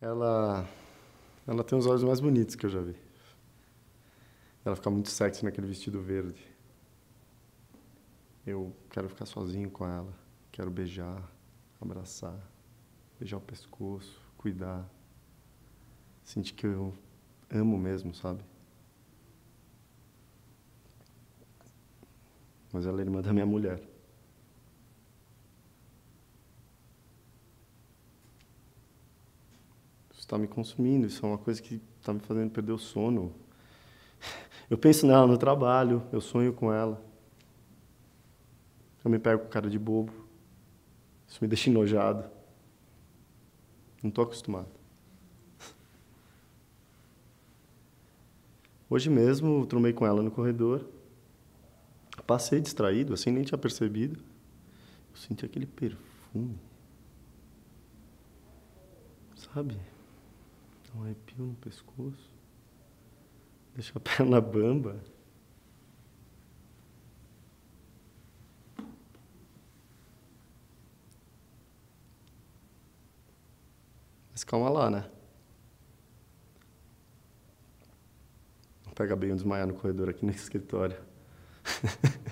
Ela, ela tem os olhos mais bonitos que eu já vi. Ela fica muito sexy naquele vestido verde. Eu quero ficar sozinho com ela. Quero beijar, abraçar, beijar o pescoço, cuidar. Sentir que eu amo mesmo, sabe? Mas ela é irmã da minha mulher. Isso está me consumindo, isso é uma coisa que está me fazendo perder o sono. Eu penso nela no trabalho, eu sonho com ela. Eu me pego com cara de bobo. Isso me deixa enojado. Não estou acostumado. Hoje mesmo, eu tromei com ela no corredor. Passei distraído, assim, nem tinha percebido. Eu senti aquele perfume. Sabe? Dá um arrepio no pescoço. Deixa a perna bamba. Mas calma lá, né? Não pega bem eu desmaiar no corredor aqui no escritório.